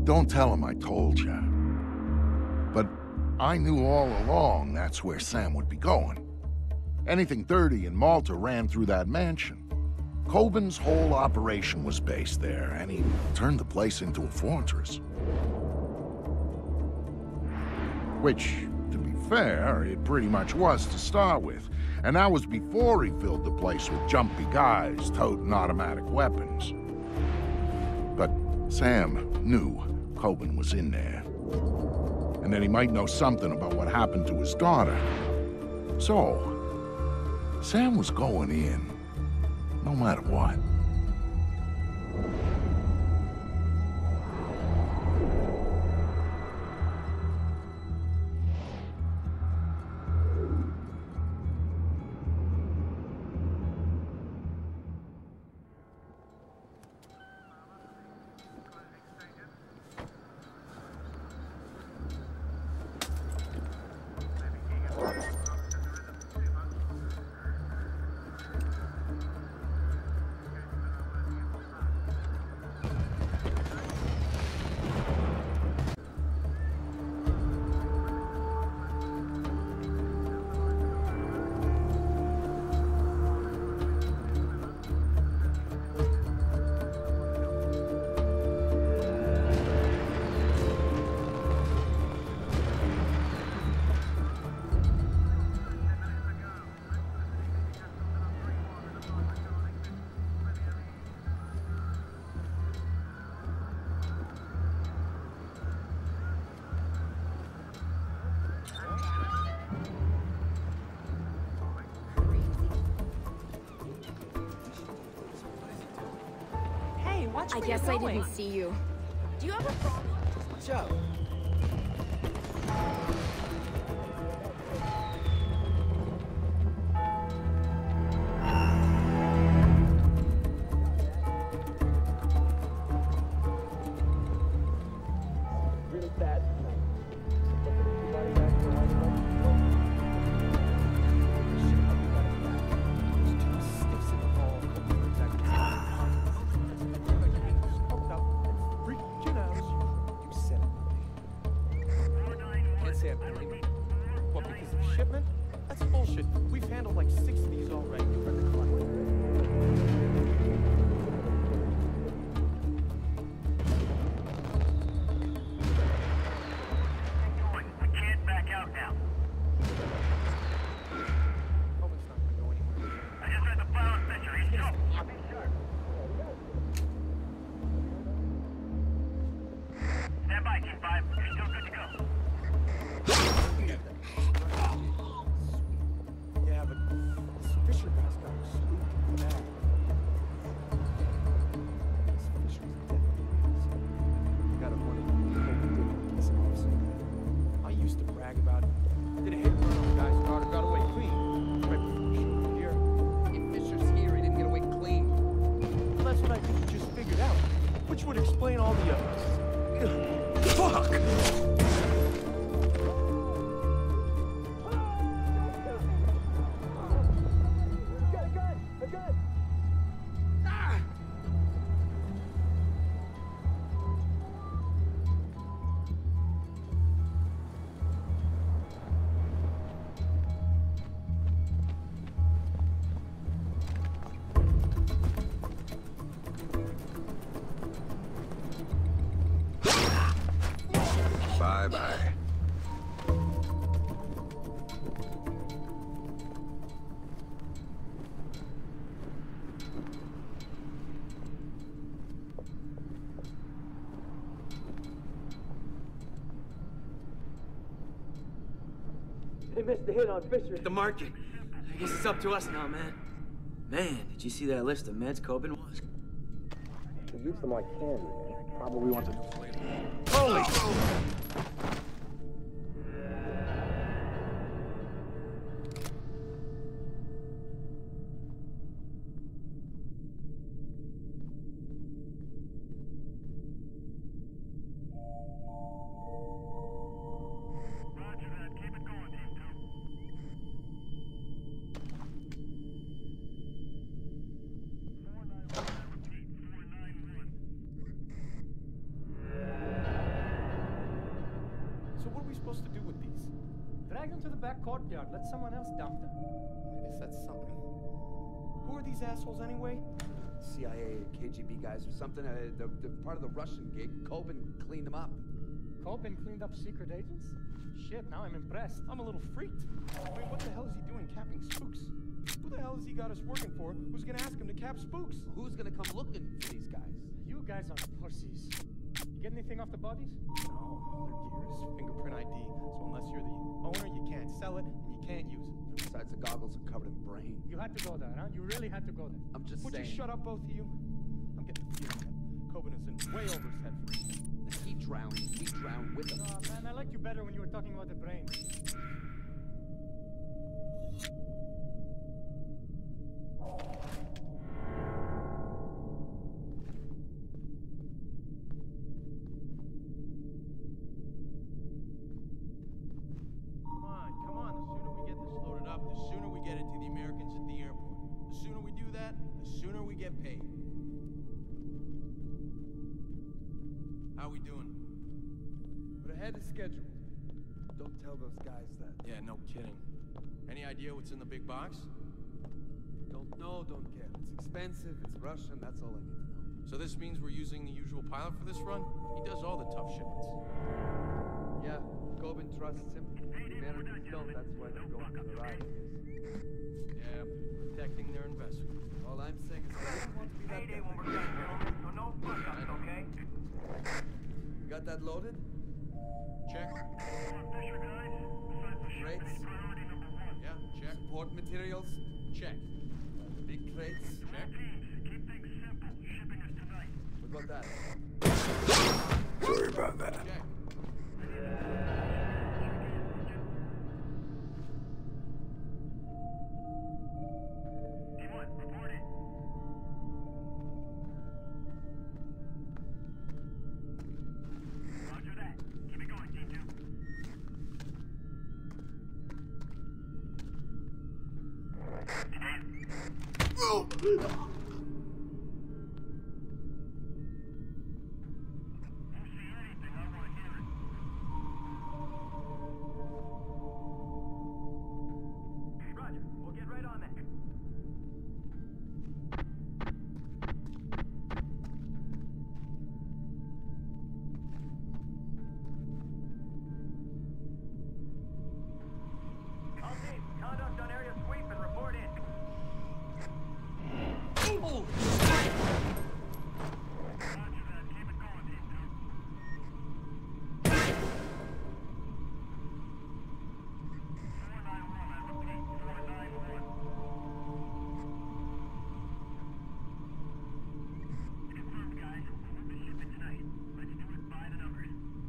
Don't tell him I told you. But I knew all along that's where Sam would be going. Anything dirty in Malta ran through that mansion. Kobin's whole operation was based there, and he turned the place into a fortress. Which, to be fair, it pretty much was to start with. And that was before he filled the place with jumpy guys toting automatic weapons. But Sam knew Kobin was in there. And that he might know something about what happened to his daughter. So, Sam was going in, no matter what. I guess I didn't see you. Do you have a problem? What's up? Really bad. What, because of shipment? That's bullshit. We've handled like 6 of these already. We can't back out now. Koben's not gonna go anywhere. I just read the file picture. He's still. I'll be sure. Stand by, Team 5. You're still good to go. Yeah, but this Fisher guy's got a spooked bad. This Fisher's definitely we got a one piece of awesome. I used to brag about it. Did a hit and run on the guy's daughter, got away clean. Right before she was here. If Fisher's here, he didn't get away clean. Well, that's what I just figured out. Which would explain all the Fuck! Bye-bye. They missed the hit on Fisher. The market. I guess it's up to us now, man. Man, did you see that list of meds Kobin was? Use them like candy. Probably want to. Holy! Roger that. Keep it going, Team 2. 491, repeat. 491. Drag them to the back courtyard. Let someone else dump them. I guess that's something. Who are these assholes anyway? CIA or KGB guys or something. They're part of the Russian gig. Kobin cleaned them up. Kobin cleaned up secret agents? Shit, now I'm impressed. I'm a little freaked. I mean, what the hell is he doing capping spooks? Who the hell has he got us working for? Who's gonna ask him to cap spooks? Who's gonna come looking for these guys? You guys are pussies. You get anything off the bodies? No, all their gear is fingerprint ID. So unless you're the owner, you can't sell it and you can't use it. Besides, the goggles are covered in brain. You had to go there, huh? You really had to go there. I'm just Would saying. you shut up, both of you? I'm getting the feeling that Kobin is in way over his head for this. If he drowned, we drowned with him. Oh, man, I liked you better when you were talking about the brain. Come on. The sooner we get this loaded up, the sooner we get it to the Americans at the airport. The sooner we do that, the sooner we get paid. How we doing? We're ahead of schedule. Don't tell those guys that. Yeah, no kidding. Any idea what's in the big box? Don't know, don't care. It's expensive, it's Russian, that's all I need to know. So this means we're using the usual pilot for this run? He does all the tough shipments. Yeah, Kobin trusts him. The Americans don't, that's why they're going to the ride. Yeah, protecting their investment. All I'm saying is I don't want to be that guy. when we're done, gentlemen, so no fuck-ups, okay? Got that loaded? Check. Fisher, guys. Besides the shipment, Crates? priority number one. Yeah, check. Support materials? Check. Big crates? Check. Teams, keep things simple. Shipping is tonight. What about that? Sorry about that. Check. T1, report in. Roger that. Keep it going, T2. Don't see anything, I want to hear it. Roger, we'll get right on that. All teams, conduct on area sweep and report in. Oh! Roger that, keep it going, Team 491, I repeat, 491. Confirmed, guys. We'll move the shipment tonight. Let's do it by the numbers.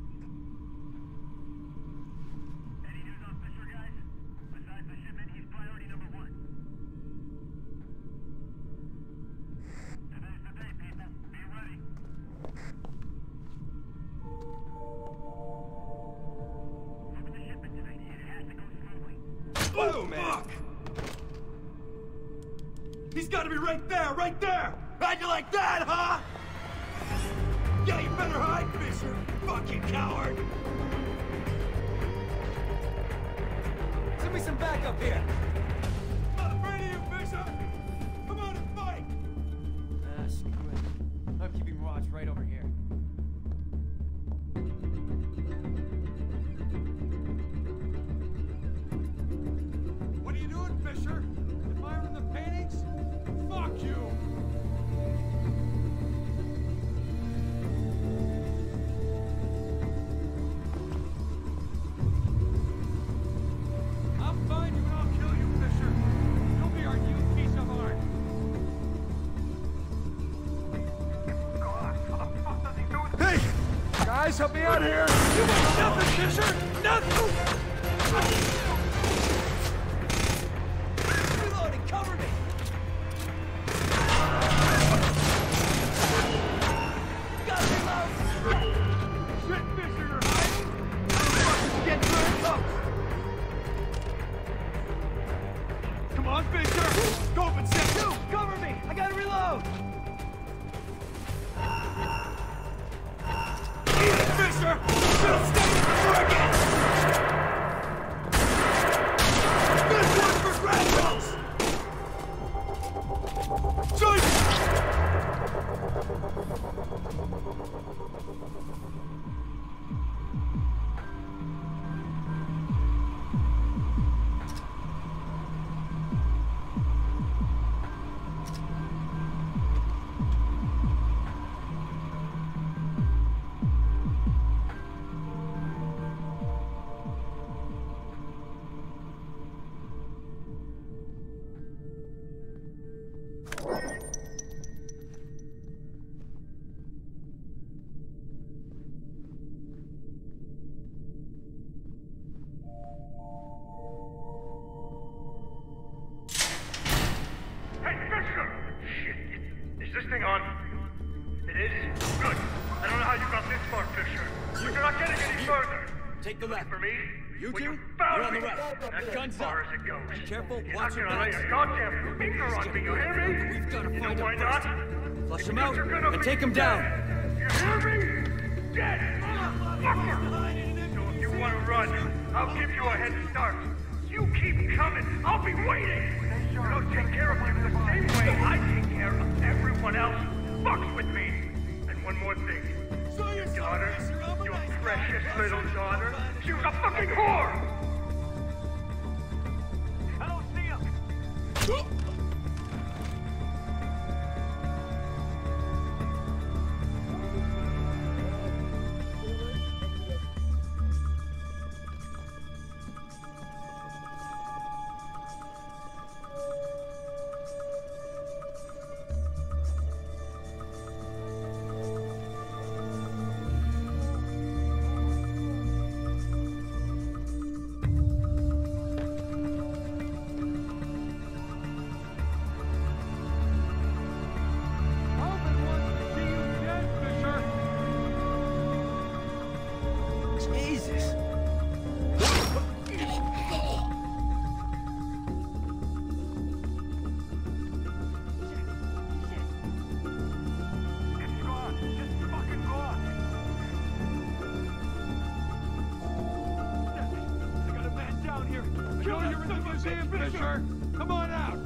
Any news on Fisher, guys? Besides the shipment, he's priority number one. Today's the day, people. Be ready. Moving the shipment tonight. It has to go smoothly. Oh, man! He's gotta be right there, right there! How'd you like that, huh? Yeah, you better hide, Fisher! Fucking coward! Send me some backup here. Not afraid of you, Fisher! Come on and fight! Ah, screw it. I'm keeping Raj right over here. What are you doing, Fisher? Admiring the paintings? Fuck you! I'll find you and I'll kill you, Fisher! You'll be our new piece of art! Hey! Guys, help me out here! You want nothing, Fisher! Nothing! Reloading, cover me! Gotta reload! Shit, Fisher, you're hiding? Get turned up! Come on, Fisher! Go up and set you! Cover me! I gotta reload! Eat it, Fisher! Still standing for again! It is? Good. I don't know how you got this far, Fisher. But you're not getting any further. Take the left. For me? You well, two? you found You're on the me. right. That's Guns as far up. as it goes. Careful, You're watch not your gonna lay backs. a goddamn finger on me, you hear me? We've got to You find know why him not? first. Flush him Because out you're gonna and be take him down. dead. You hear me? Dead, motherfucker! So if you want to run, I'll give you a head start. You keep coming, I'll be waiting. You don't take care of you the same way I take care of everyone else who fucks with me. And one more thing. Your daughter, your precious little daughter, she was a fucking whore! I don't see him! Jesus. Fisher! Come on out!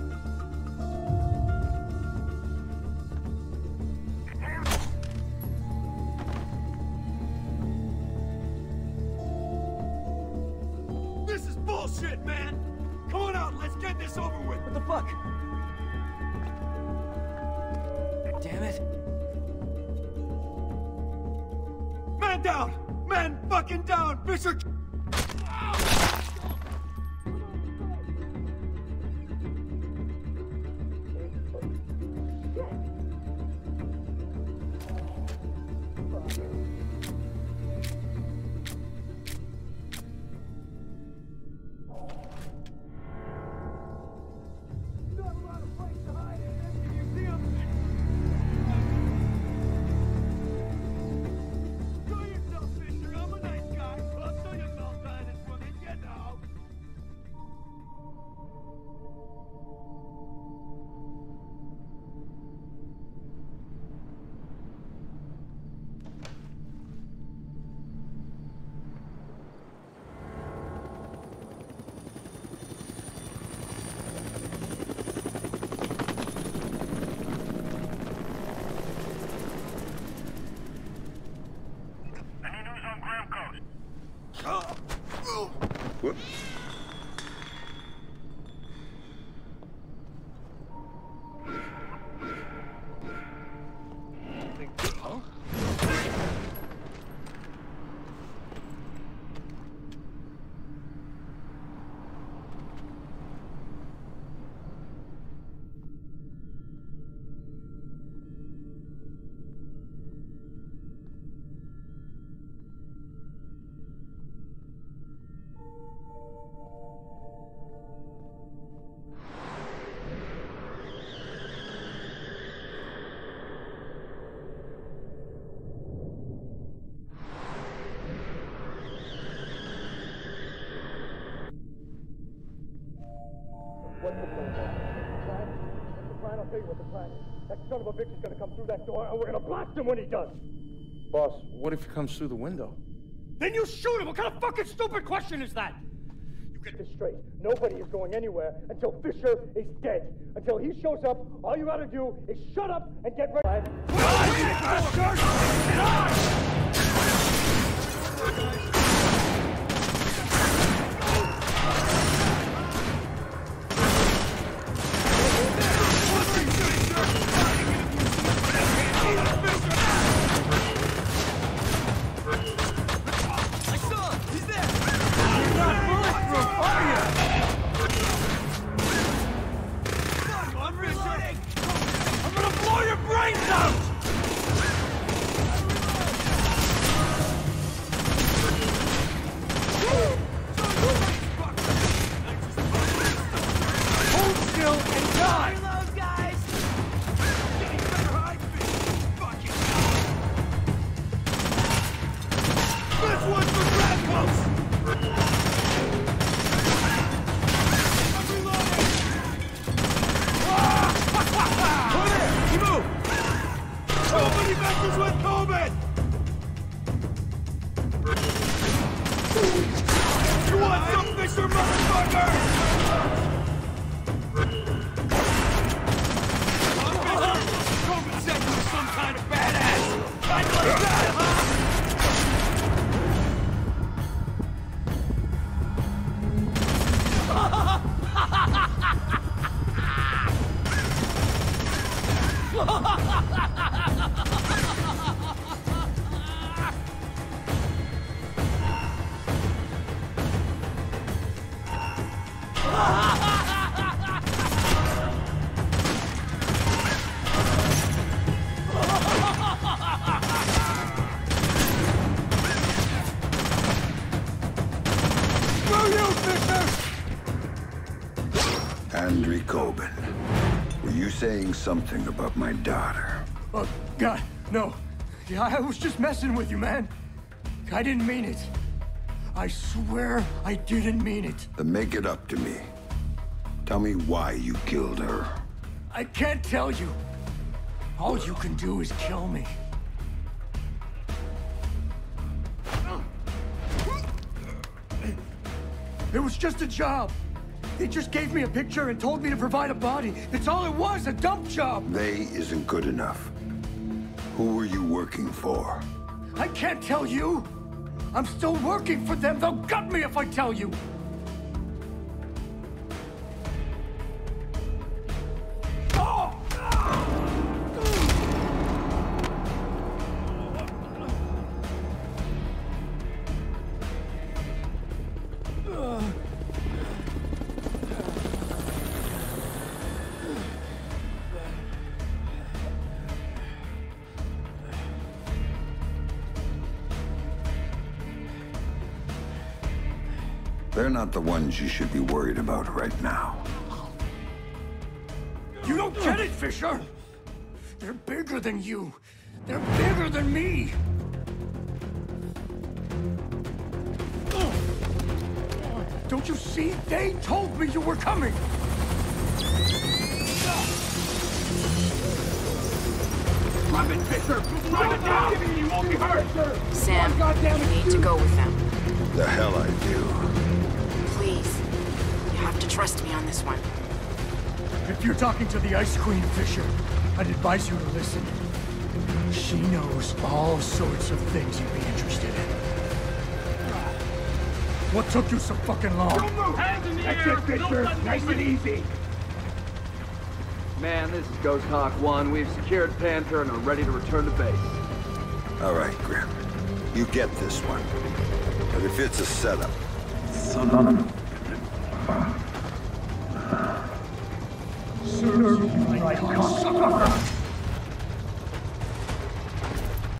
This is bullshit, man! Come on out, let's get this over with! What the fuck? Damn it. Man down! Man fucking down! Fisher! What's the plan? What's the plan? I'll tell you what the plan is. That son of a bitch is gonna come through that door, and we're gonna blast him when he does. Boss, what if he comes through the window? Then you shoot him! What kind of fucking stupid question is that? You get this straight. Nobody is going anywhere until Fisher is dead. Until he shows up, all you gotta do is shut up and get ready. I'm gonna blow your brains out! Nobody messes with Coben! You want some Fisher, motherfucker? Coben said you were some kind of badass! I'd like that, huh? Andrew Coben, were you saying something about my daughter? Oh, God, no. Yeah, I was just messing with you, man. I didn't mean it. I swear I didn't mean it. Then make it up to me. Tell me why you killed her. I can't tell you. All you can do is kill me. It was just a job. They just gave me a picture and told me to provide a body. That's all it was, a dump job. They isn't good enough. Who were you working for? I can't tell you. I'm still working for them. They'll gut me if I tell you. They're not the ones you should be worried about right now. You don't get it, Fisher! They're bigger than you. They're bigger than me. Don't you see? They told me you were coming. Drop it, Fisher! Drop it down! You won't be hurt! Sam, you need to go with them. The hell I do. Please. You have to trust me on this one. If you're talking to the Ice Queen, Fisher, I'd advise you to listen. She knows all sorts of things you'd be interested in. What took you so fucking long? Don't move! Hands in the air! That's it, Fisher! Nice and easy! Man, this is Ghost Hawk 1. We've secured Panther and are ready to return to base. All right, Grim. You get this one. But if it's a setup... Serve you right,